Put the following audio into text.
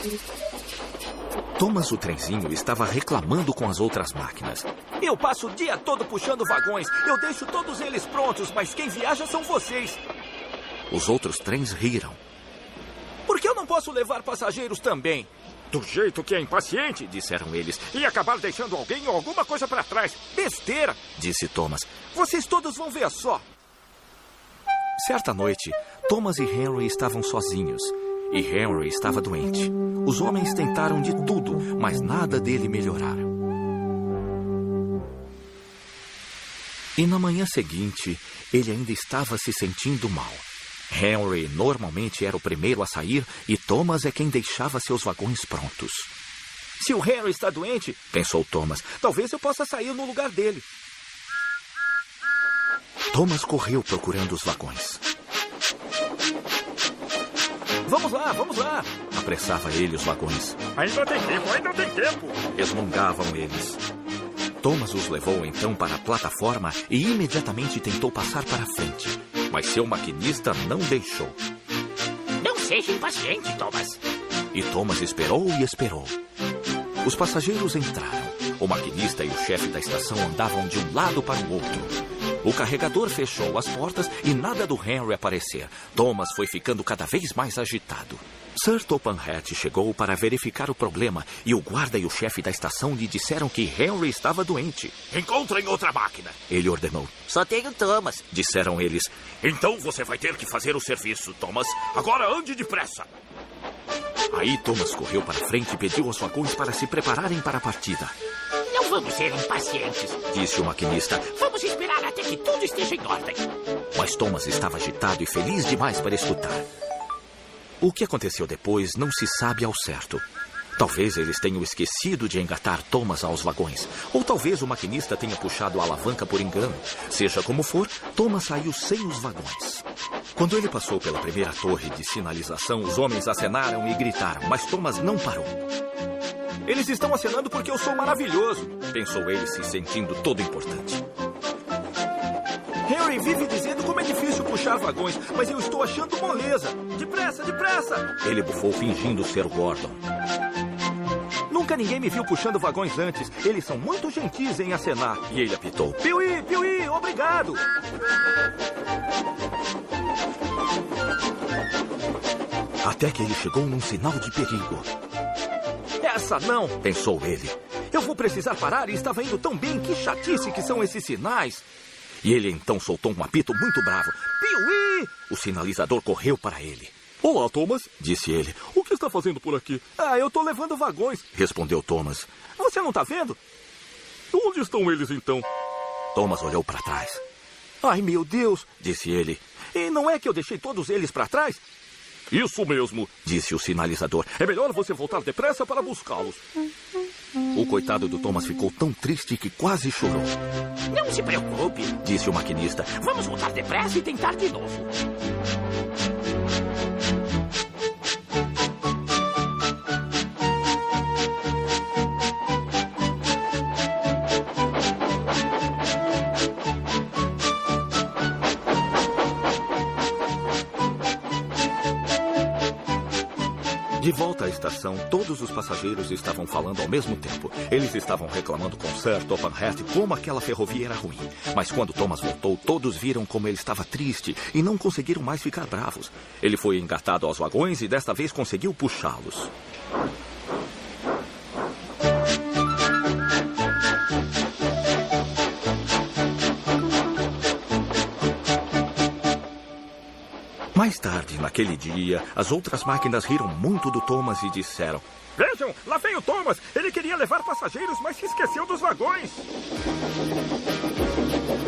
Thomas, o trenzinho, estava reclamando com as outras máquinas. Eu passo o dia todo puxando vagões. Eu deixo todos eles prontos, mas quem viaja são vocês. Os outros trens riram. Por que eu não posso levar passageiros também? Do jeito que é impaciente, disseram eles. E acabar deixando alguém ou alguma coisa para trás. Besteira, disse Thomas. Vocês todos vão ver só. Certa noite, Thomas e Henry estavam sozinhos. E Henry estava doente. Os homens tentaram de tudo, mas nada dele melhorara. E na manhã seguinte, ele ainda estava se sentindo mal. Henry normalmente era o primeiro a sair e Thomas é quem deixava seus vagões prontos. Se o Henry está doente, pensou Thomas, talvez eu possa sair no lugar dele. Thomas correu procurando os vagões. Vamos lá, apressava ele os vagões. Ainda tem tempo. Resmungavam eles. Thomas os levou então para a plataforma e imediatamente tentou passar para a frente. Mas seu maquinista não deixou. Não seja impaciente, Thomas. E Thomas esperou e esperou. Os passageiros entraram. O maquinista e o chefe da estação andavam de um lado para o outro. O carregador fechou as portas e nada do Henry aparecer. Thomas foi ficando cada vez mais agitado. Sir Topham Hatt chegou para verificar o problema e o guarda e o chefe da estação lhe disseram que Henry estava doente. Encontrem outra máquina, ele ordenou. Só tenho Thomas, disseram eles. Então você vai ter que fazer o serviço, Thomas. Agora ande depressa. Aí Thomas correu para frente e pediu aos vagões para se prepararem para a partida. Não vamos ser impacientes, disse o maquinista. Vamos esperar até que tudo esteja em ordem. Mas Thomas estava agitado e feliz demais para escutar. O que aconteceu depois não se sabe ao certo. Talvez eles tenham esquecido de engatar Thomas aos vagões. Ou talvez o maquinista tenha puxado a alavanca por engano. Seja como for, Thomas saiu sem os vagões. Quando ele passou pela primeira torre de sinalização, os homens acenaram e gritaram, mas Thomas não parou. Eles estão acenando porque eu sou maravilhoso, pensou ele, se sentindo todo importante. Henry vive dizendo como é difícil puxar vagões, mas eu estou achando moleza. Depressa, depressa! Ele bufou fingindo ser Gordon. Nunca ninguém me viu puxando vagões antes. Eles são muito gentis em acenar. E ele apitou. Piuí, obrigado! Até que ele chegou num sinal de perigo. Essa não, pensou ele. Eu vou precisar parar e estava indo tão bem. Que chatice que são esses sinais. E ele então soltou um apito muito bravo. Piuí! O sinalizador correu para ele. Olá, Thomas, disse ele. O que está fazendo por aqui? Eu estou levando vagões, respondeu Thomas. Você não está vendo? Onde estão eles então? Thomas olhou para trás. Ai, meu Deus, disse ele. E não é que eu deixei todos eles para trás? Isso mesmo, disse o sinalizador. É melhor você voltar depressa para buscá-los. O coitado do Thomas ficou tão triste que quase chorou. Não se preocupe, disse o maquinista. Vamos voltar depressa e tentar de novo. De volta à estação, todos os passageiros estavam falando ao mesmo tempo. Eles estavam reclamando com Sir Topham Hatt como aquela ferrovia era ruim. Mas quando Thomas voltou, todos viram como ele estava triste e não conseguiram mais ficar bravos. Ele foi engatado aos vagões e desta vez conseguiu puxá-los. Mais tarde, naquele dia, as outras máquinas riram muito do Thomas e disseram: Vejam, lá vem o Thomas. Ele queria levar passageiros, mas se esqueceu dos vagões.